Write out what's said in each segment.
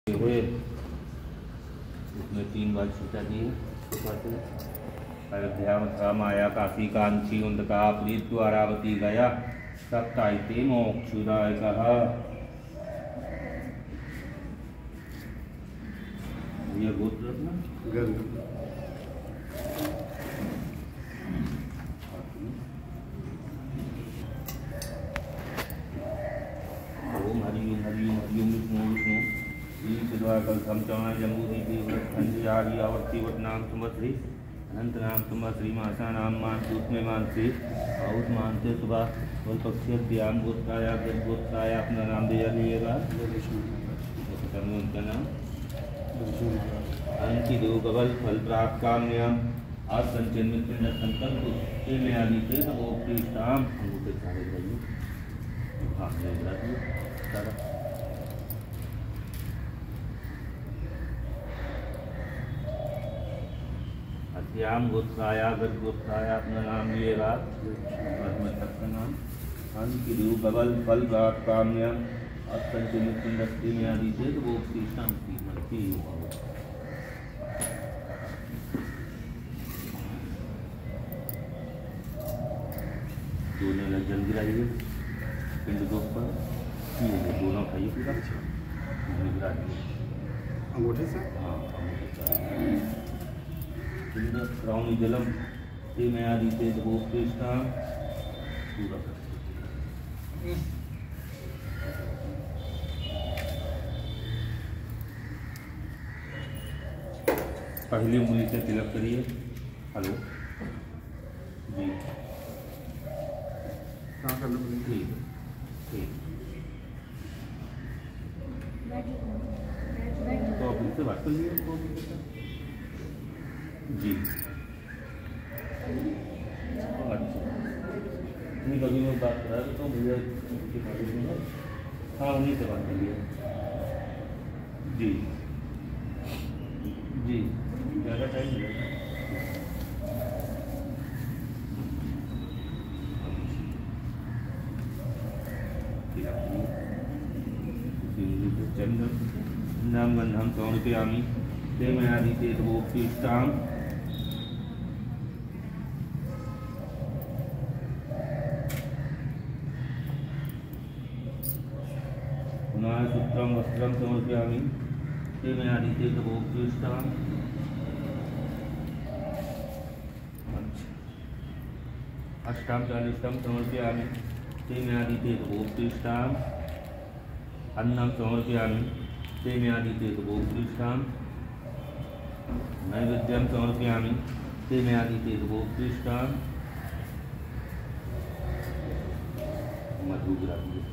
हुए उसमें 3 बार छूटा दिए। अयोध्या मथुरा माया काशी कांची उन्दका प्रीत द्वारावती गया सप्ताहिते मोक्षुदाय कहा। ये गोत्र ओम हरिओम हरिओम हरिओम विष्णु विष्णु कल चौना जम्बूदीपी खंडी आवर्ती नाम सुमश्री अनंत नाम सुमश्री मासा नाम मानसूत में मानसी और मानते सुबह और पक्षियाम गोत्राया गोत्राया अपना नाम दिया लिएगा। उनका नाम अंकिदो गबल फल प्राप्त काम्यम आज संचय मित्र संकल्प में आदि थे तो वो कृष्णाम अंगूठे सारे जाइए। हाँ सारा अध्याम गोत्राया गद गोत्राया अपना नाम लिएगा। का नाम अंकिदो गबल फल प्राप्त काम्यम आज संचय मित्र में आदि थे तो वो कृष्णाम की दोनों लज्जन गिराइए पिंड के ऊपर दोनों खाइए पूरा गिरा दिए अंगूठे से। हाँ पिंड श्रावणी जलम ते में आदि थे वो कृष्णा पूरा पहली उंगली से तिलक करिए। हेलो जी ठीक ठीक तो आप उनसे बात कर लीजिए जी। अच्छा नहीं कभी मैं बात करा देता हूँ भैया हाँ उन्हीं से बात करिए जी जी ज़्यादा टाइम लगेगा। नाम गंधम समर्पयामि ते में आदि ते वो कृष्णाम पुनः सूत्रम वस्त्रम समर्पयामि ते में आदि ते वो कृष्णाम। अष्टाम चालिष्टम समर्पयामि ते में आदि ते वो कृष्णाम। अन्नम समर्पयामि ते में आदि ते वो कृष्णाम। नैवेद्यम समर्पयामि ते में आदि ते वो कृष्णाम। मधु गिराइए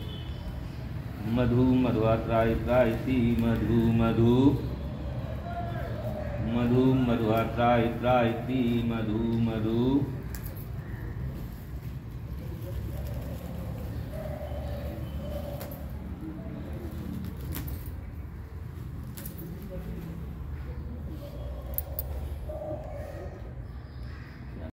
मधु मधुआत्राय त्रायति मधु मधु मधु मधुआत्राय त्रायति मधु मधु